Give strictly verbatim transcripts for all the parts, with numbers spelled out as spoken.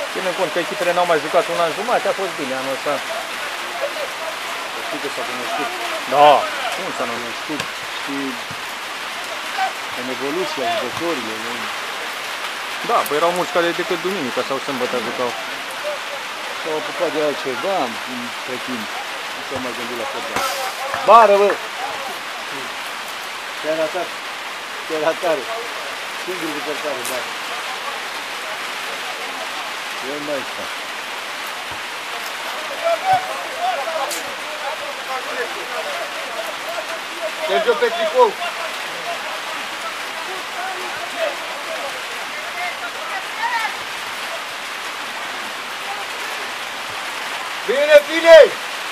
Ținând cont că echipele n-au mai jucat un an jumate, a fost bine anul ăsta. Știi că s-a cunoscut. Da, cum s-a cunoscut? Și în evoluția jucătorilor. Da, bă, erau mulți care decât duminica sau sâmbătă jucau. S-au apucat de altceva între timp. Nu s-au mai gândit la fotbal. Bară, bă! Te-a ratat. Te-a ratare. Singurul de portare, bară. El mai sta. Sergio pe tricou. Bine, bine!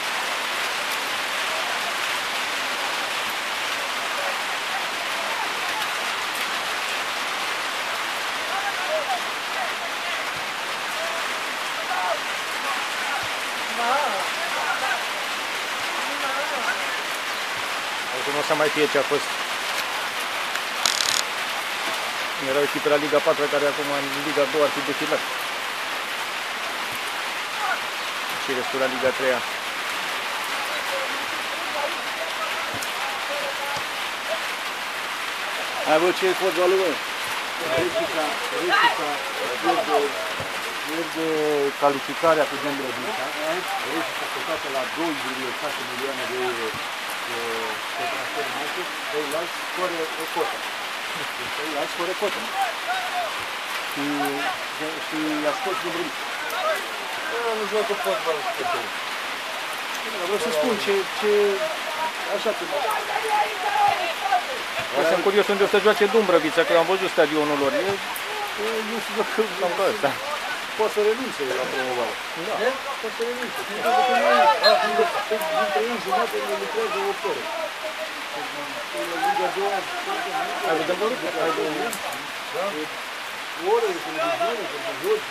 Nu o să mai fie ce a fost. Erau echipe la Liga patru care acum în Liga doi ar fi defilat. Și restul la Liga trei. Ai văzut ce e fotbalul, bă? Reșica, Reșica, pierde calificarea cu Dâmbrăvița. Reșica cotată la doi virgulă șase milioane de euro pe transfer market, îi lași fără o cotă. Îi lași fără cotă. Și, și i-a scos Dâmbrăvița. Nu joacă fotbal. Vreau să spun ce... ce așa că... Sunt curios unde o să joace Dumbrăvița, că eu am văzut stadionul lor. Eu nu știu dacă... Cam pe ăsta. Poate să renunțe la promovare. Da. Poate să renunțe. Dintre ei jumate ne lucrează opt ore. La Liga doi... Ai văzut Dumbrăvița? Ai văzut? Da. O oră de televiziune, pentru joci.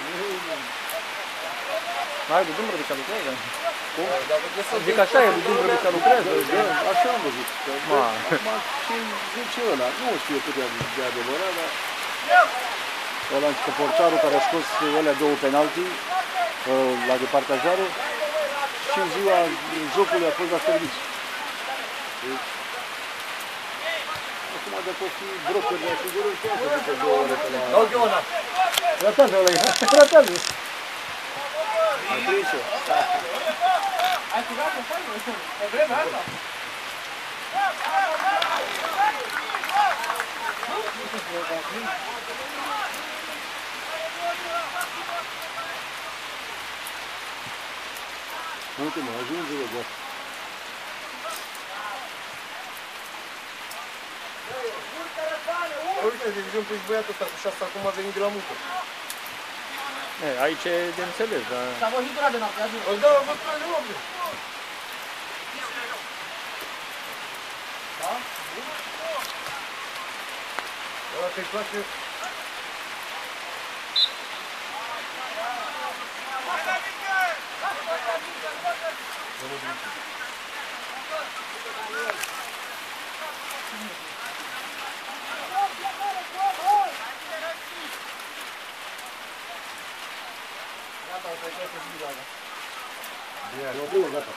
Hai, de Dumbrăvița lucrează? Cum? Zic așa, e, de Dumbrăvița lucrează. Așa am văzut. Acum ce zice ăla, nu știu cât de adevărat, dar... Ăla că portarul care a scos alea două penalti la departajare și în ziua jocului a fost la serviciu. Deci, acum dacă o fi broker de asigurări, chiar să ducă două ore pe la... Dau-ți una! Ratează ăla, ratează! Ai prins-o? Ai curat în față? Pe vremea asta? Uite mă, ajunge de gata. Uite, de exemplu, ești băiatul ăsta cu șase acum a venit de la muncă. E, aici e de înțeles, dar... S-a văzut ăla de noapte, azi. Da, am văzut ăla de noapte. Da? Ăla te-i place... Gata, o să-i trebuie să zic gata. Eu oprim, gata.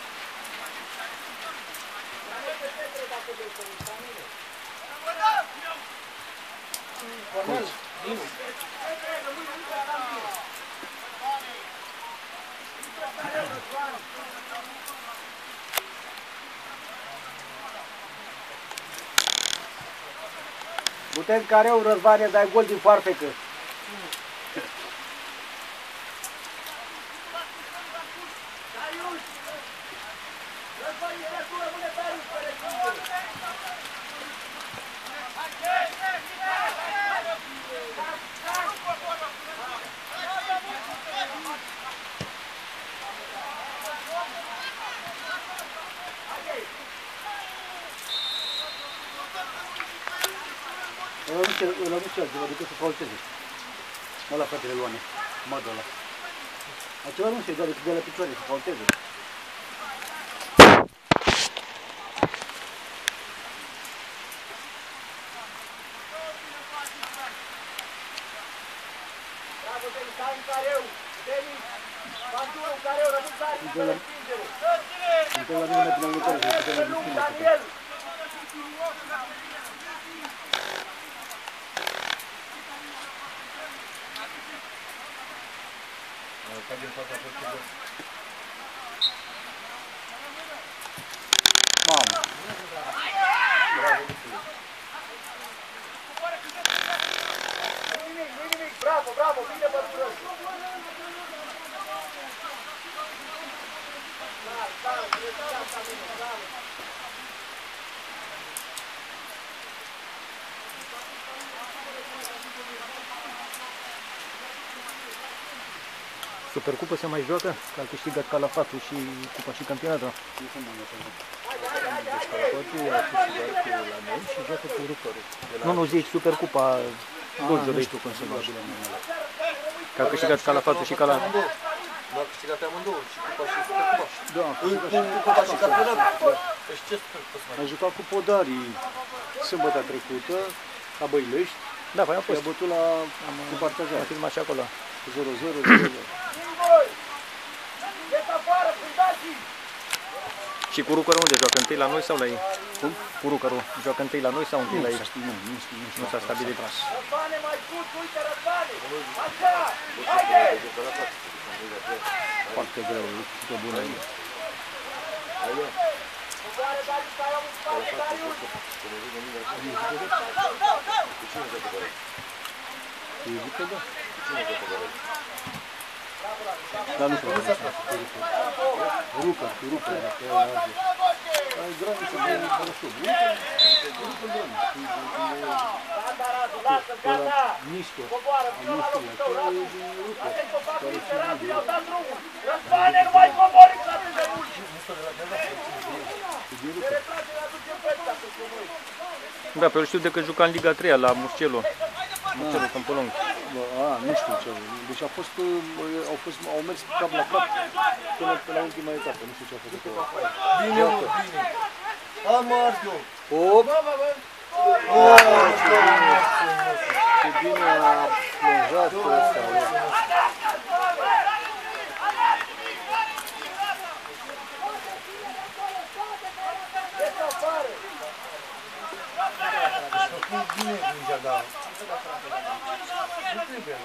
Cornel, Dinu. Du-te-n careu, Răzvane, dai gol din foarfecă. Ăla nu știu altceva decât să faulteze. Ăla, fratele Luane, modul ăla. Altceva nu știu, doar decât de la picioare, să faulteze. Bravo, Încă la mine până lucrare, că putem la disciplină. Ca din fața porților. Mamă! Bravo, Luciu! Nimic, nimic, bravo, bravo, bine bătură! Supercupă se mai joacă? Că a câștigat Calafatul și cupa și campionatul. Nu se mai joacă. Deci Calafatul a câștigat la noi și joacă cu Rucărul. Nu, nu zici Supercupa Gorjului. Nu știu cum se numește. Că a câștigat Calafatul și Calafatul. Nu a câștigat pe amândouă, și cupa și Supercupa. Da, cu cupa și campionatul. Deci ce Supercupa să mai a jucat cu Podarii sâmbătă trecută, la Băilești. Da, păi a fost. I-a bătut la cu partajare. A filmat și acolo. zero zero zero zero. Și cu Rucărul unde joacă? Întâi la noi sau la ei? Cum? Cu Rucărul joacă întâi la noi sau întâi la ei? Nu, nu știu, nu știu. Nu s-a stabilit. Răzvane mai sus, uite Răzvane! Așa! Haide! Foarte greu, e bună. Coboară, Darius, stai omul în spate, Darius! Eu zic că da. Dar nu știu. Rucă, rucă. Ai graniță de Bălășov. Rucă graniță. Gata, Radu, lasă, gata! Nistor. Coboară, vină la locul tău, Radu! Rucă. Atent, copacul ăștia, Radu, i-au dat drumul! Răzvane, nu mai coboriți atât de mult! Se retrage, ne aducem pe ăsta, să știu noi! Da, pe el știu de că juca în Liga a treia la Mușcelu. Mușcelu, Câmpulong. A, nu știu ce. Deci a fost, au, fost, au mers cap la cap până pe la ultima etapă. Nu știu ce a făcut. Bine, mă, bine. Am ars eu. Op! Oh, ce bine a plonjat pe ăsta. Cum bine mingea, da. Nu trebuie.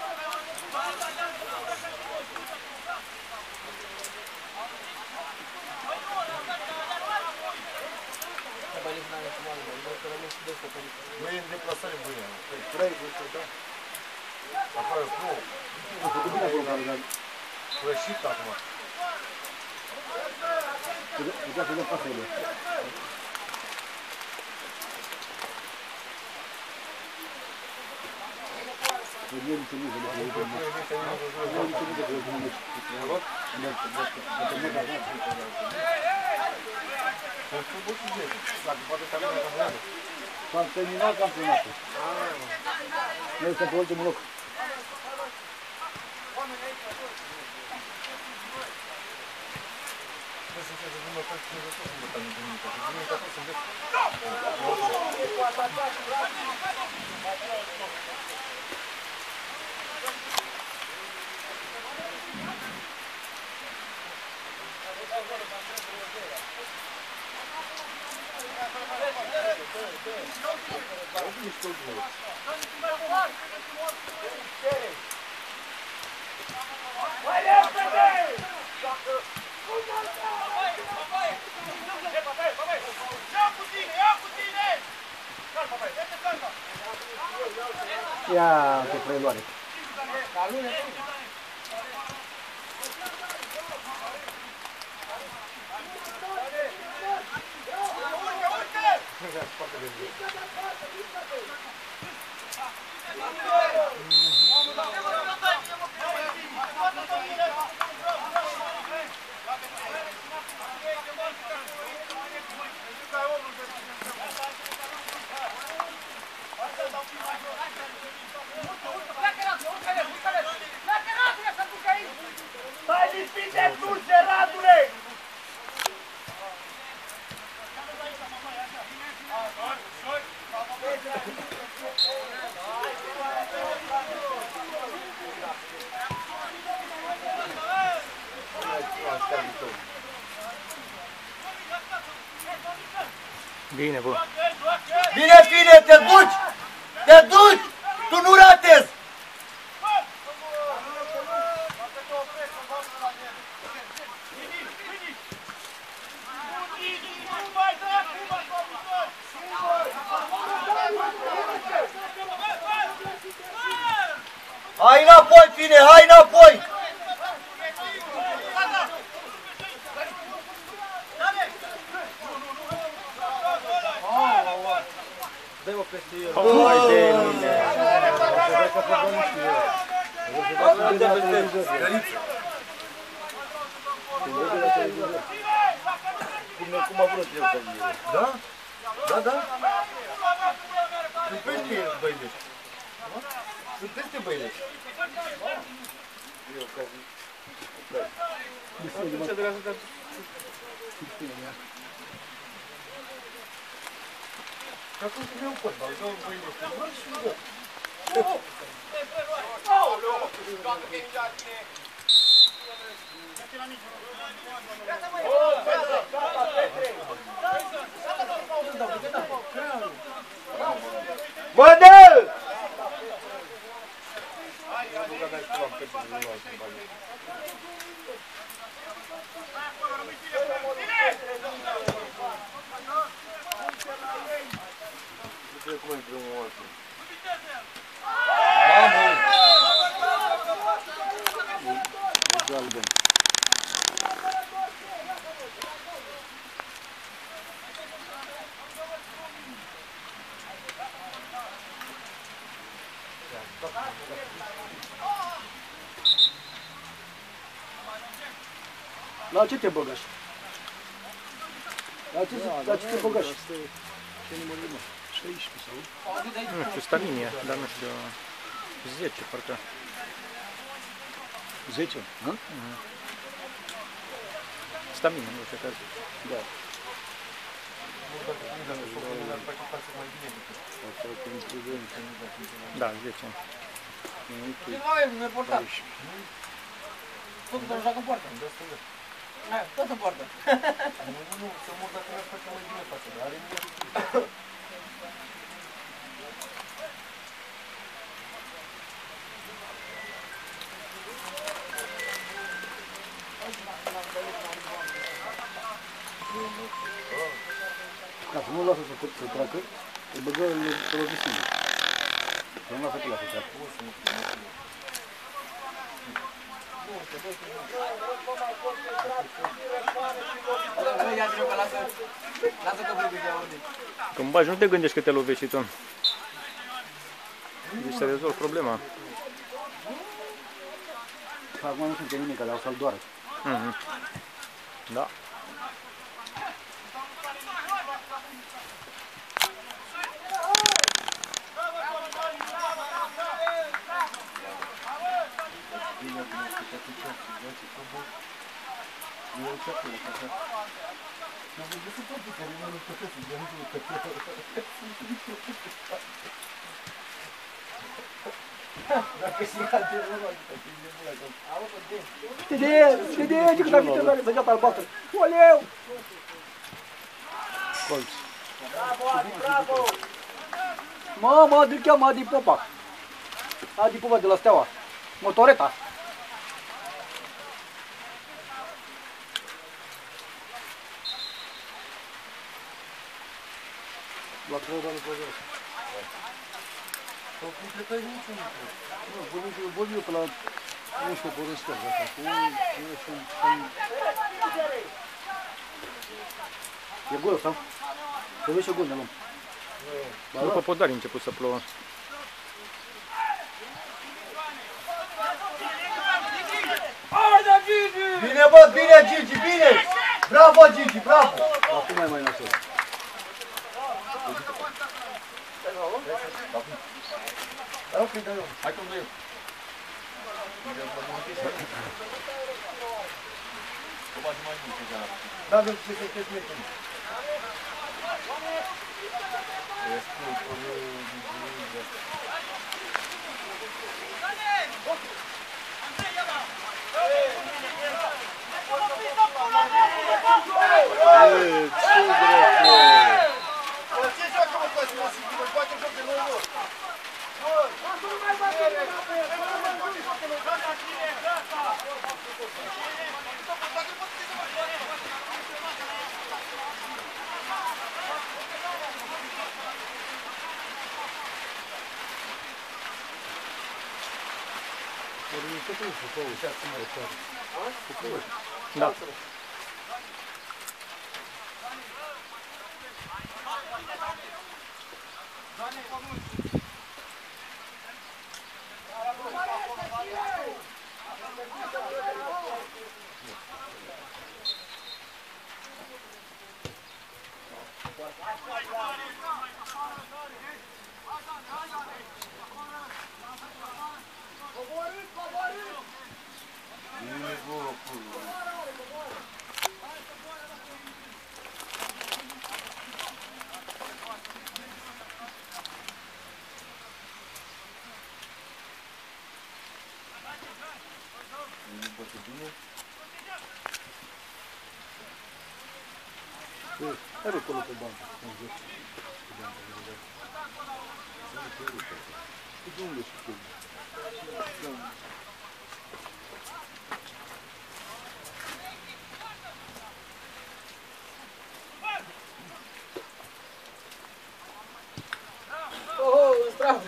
Nu e în deplasare bună. Trei, da? Afară, nu. A făcut bine acolo, dar... Rășit acum. Putea să dă pasele. Eu nu înțeleg de lucruri de mult. Eu nu înțeleg de lucruri de mult. S-a terminat campionatul. Noi suntem pe ultimul loc. Ia, ce preluare. Stai liniștit de dulce, Radule! Bine, bă. Bine, bine, te duci! Te duci! Tu nu ratezi! Hai înapoi, fine, hai înapoi! Dă-i-o peste el. Hai de mine. Cum a vrut el să fie. Da? Da, da? Sunt peste el, băilești. Sunt peste băilești. Eu, ca zi. Ce dragă, dar... Că acum să vreau fotbal, dau băilești. Mă, și mă. Bă, dă! La ce te băgași? La ce, la ce te băgași? Ce număr e, mă? șaisprezece sau? Nu știu, staminie, dar nu știu, zece parcă. zece? Hă? Staminie, nu știu, caz. Da. Da, zece. Nu e portat. Tot doar joacă în poartă. Tot în poartă. Nu, nu, nu, să mor dacă mi-ar face mai bine față, dar are mie. Ca să nu lasă să, să treacă, îl băgă pe lovisină. Să nu lasă pe la să treacă. Ia trebuie că lasă, lasă că vrei că ordine. Când bagi, nu te gândești că te lovești și tu. Deci să rezolvi problema. Acum nu sunt nimic, dar o să-l doară. Mhm. Da. Ștede, ștede, ce când-a vită doare, săgeata albastră. Oleu! Colț. Bravo, Adi, bravo! Mă, mă, îl cheamă Adi Popa. Adi Popa de la Steaua. Motoreta. La Crăva nu poate. Sau cum plecai niciun lucru. Nu, vorbim, vorbim eu pe la unsprezece pe oră stări, așa, cu un, sunt, E gol, sau? Să vezi și gol de luăm. După podari a început să plouă. Bine, bă, bine, Gigi, bine! Bravo, Gigi, bravo! Acum mai mai nasol. Da, ok, da, eu. Hai că-mi dă eu. Da, da, ce să te smetim. Ce dracu! Da. Era acolo pe bancă. De unde și cum? Oh, în stradă!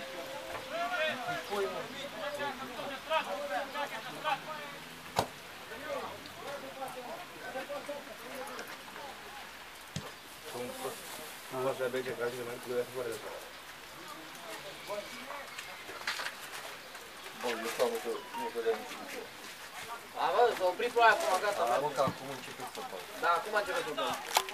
Așa bege ca și mai plouă fără de asta. Bun, eu stau că nu vedem nici. A, bă, s-a oprit ploaia acum, gata. Am că acum începe să fac. Da, acum a început să fac.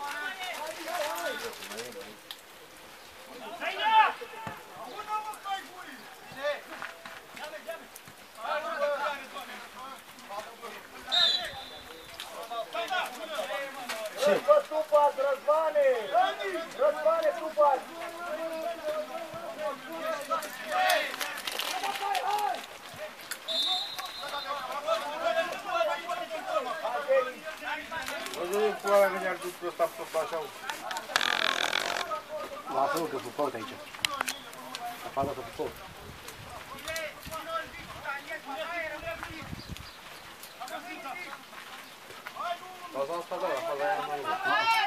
Răzbă, tupați, Răzvane! Răzvane, tupați! Văzut ploaia că ne-ar duc ăsta tot așa. Lasă-mă că fupăut aici. Afară că fupăut. Faza asta da, faza aia mai mult.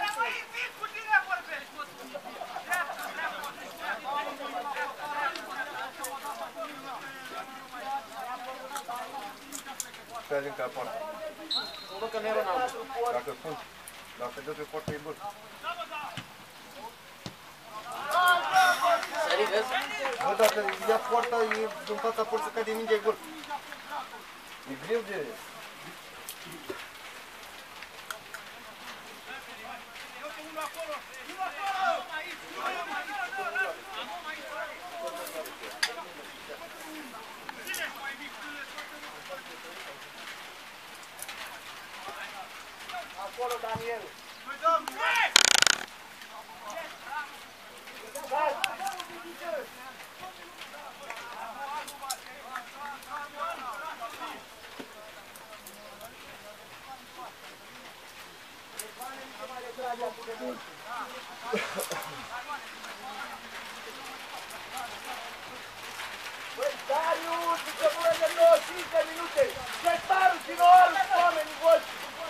Stai din ca poartă. Nu văd că nu e Ronaldo. Dacă fungi, dacă dă pe poartă e bun. Sări, vezi? Bă, dacă ia poarta, e în fața porții ca de mingea e gol. E greu de... Acolo, Daniel! Băi, Darius, zice bună de nouăzeci și cinci de minute! Sectarul, ținoarul, oamenii voștri!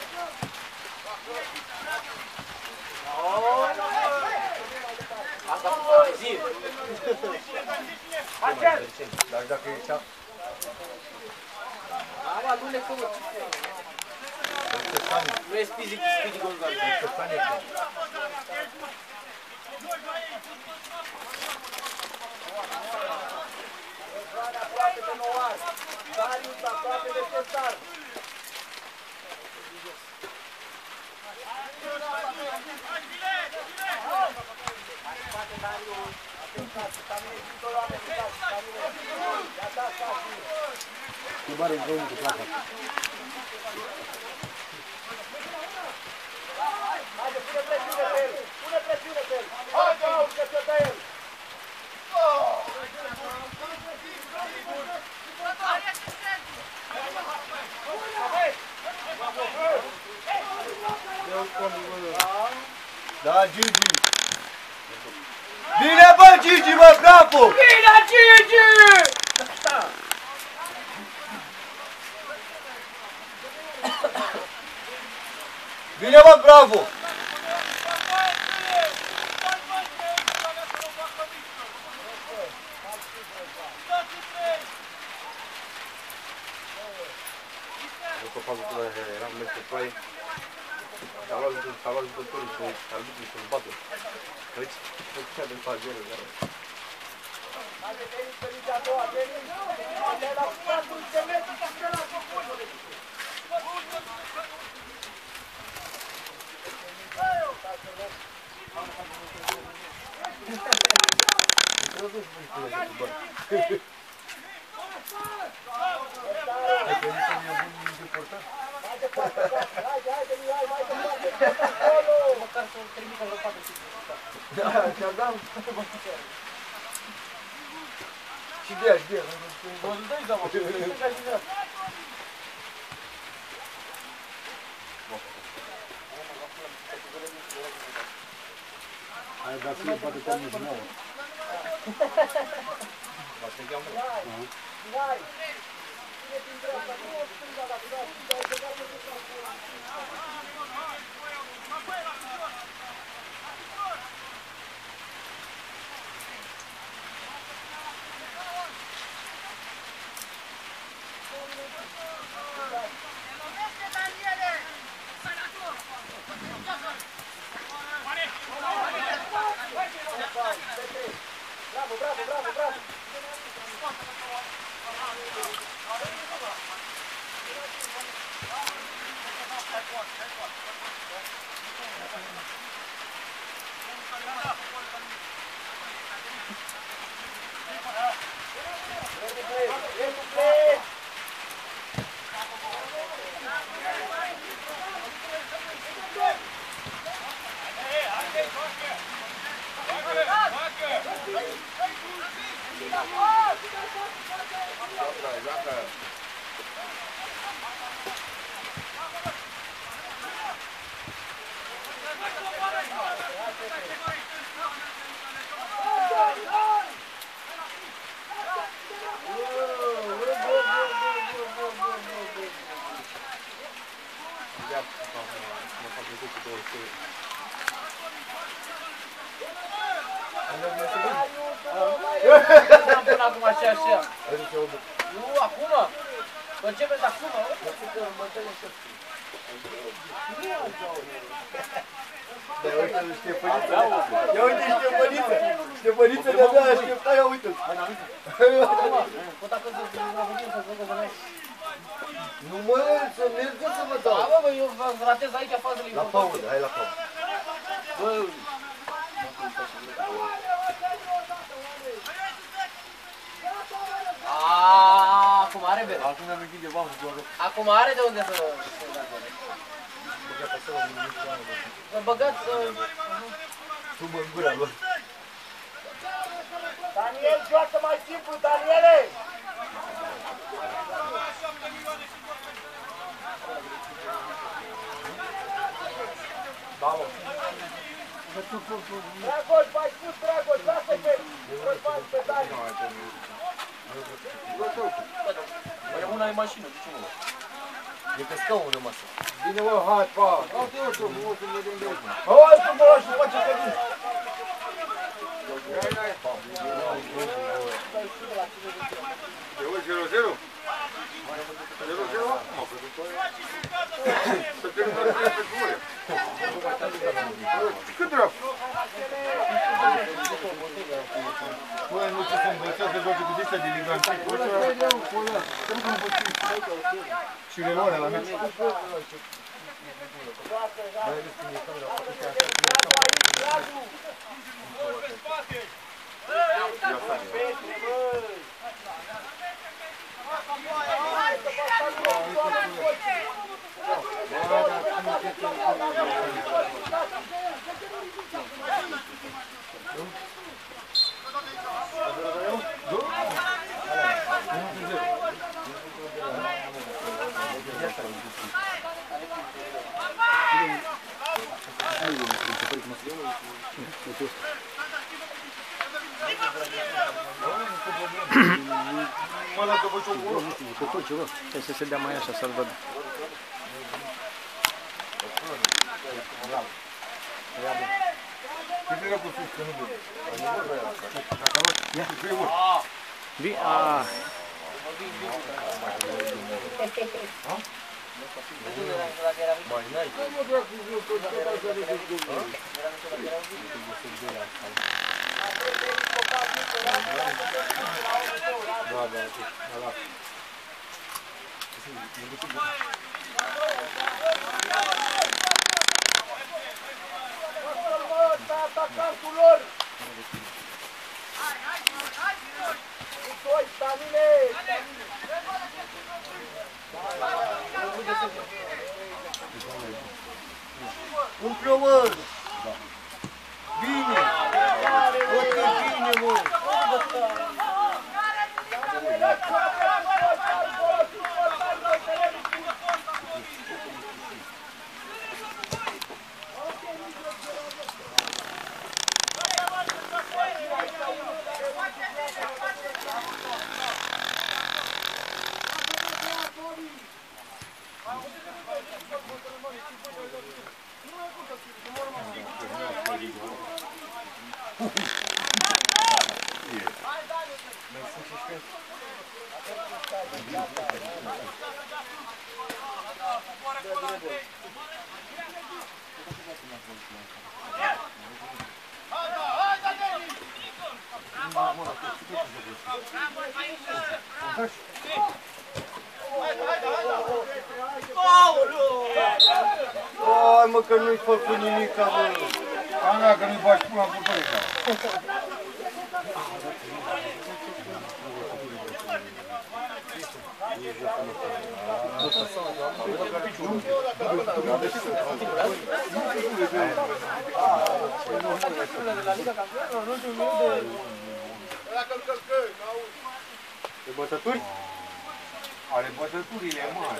Asta e zi. Acel! Dar dacă e cea... Am alunecă, mă. Nu e Speedy Speedy Gonzales. Răzvane aproape de Noar! Darius aproape de Sectar! Spate, Darius! Atențați, stamine, sunt doi oameni în casă, stamine! Ia da, stați! Schimbare în drumul cu placa. Haide, pune presiune pe el! Pune presiune pe el! Hai, Paul, că se dă el! Da, Gigi! Bine, bă, Gigi, bă, bravo! Bine, Gigi! Bine, bă, bravo! După faptul că eram mers pe ploaie, s-a luat jucătorii și arbitrii să-l bată. Aici, aici de pagere, dar... Haide, Denis, pe ligea a doua, Denis! Haide, la statul de metri, de la făcut! Măcar să-l trimită la patru. Da, chiar da. Și de aia, și de aia. Vă dai seama, ce ca și de Hai, dar să-i poate pe nici nouă. Bravo, bravo, bravo, bravo! N-am până acum așa, așa. Nu, acum? Vă începeți acum? Da, uite, Ștefăniță. Ia uite, Ștefăniță. Ștefăniță de-abia aștepta, ia uite-l. Pot dacă să vă să Nu mă, să mergă să mă dau. Da, bă, bă, eu vă ratez aici fazele La pauză, hai la pauză. Bă, Aaaa, acum are bine. Acum mi-am închide bani să joacă. Acum are de unde să... Să băgați... Tu mă în gura lor. Daniel, joacă mai simplu, Daniele! Bravo. Dragoș, mai sus, Dragoș, lasă pe... Răzbani pe Dani. Bă, una e mașină, de ce nu? E pe scaun rămasă. Bine, mă, hai, pa. Uite, uite, nu o să vedem de aici. Hai, tu mă lași să face cădin. zero zero? zero zero? Să termină pe jumătate. Cât dracu? Băi, nu ce să învățați de joacă cu distea de ligantai. Și reloarea la mea. Mă lasă pe ciocul ăsta. Jucător ceva. Hai să se dea mai așa, să-l văd. Bravo. Ce trebuie cu sus, că nu vede. Dacă nu, ia, trebuie mult. Vi- a, Mai n-ai. Da, da, da, da. Atacantul lor! Doi, stamile! Umple-o, mă! Bine! Foarte bine, mă! Hai, mă, că nu-i făcut nimic, mă! Ana, că nu-i bagi pula în curtorica. De bătături? Are bătăturile mari.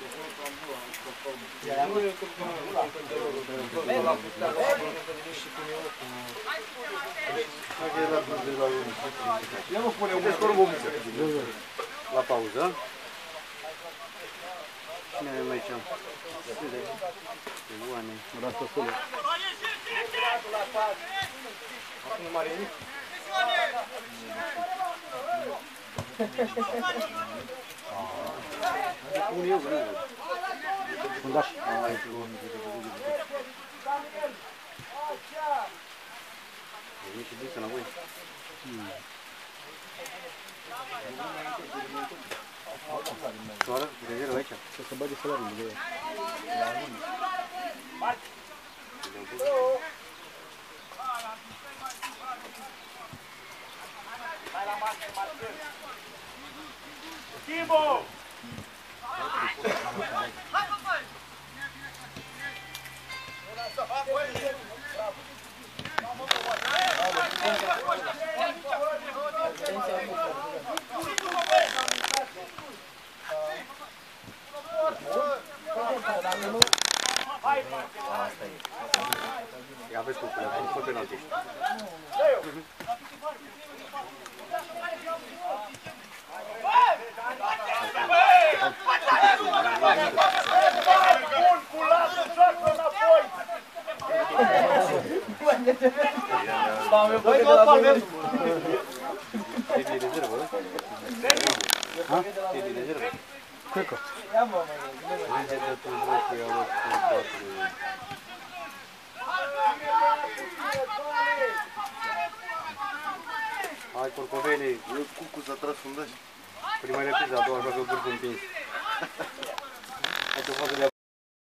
Ia mă pune un scorul bomiță. La pauză. Cine avem aici? Sile. Ioane. Rastăsule. Acum nu mare nimic. Unul eu, nu. Fundaș. Veni și dusă înapoi. Soară, rezervă aici. Să se bage salariul de el. Timo! Ia vezi cum pune, cum fă penaltiști. Bun, cu lasul, joacă înapoi! Băi, că palme! E de rezervă, ăsta? E de rezervă. Cred că. Ia mă, mă, Lege de tu joc, ia mă, cu patru. Hai, corcovenii. Eu cucu s-a tras fundaș. Prima repriză, a doua joacă vârf împins. Hai să facă de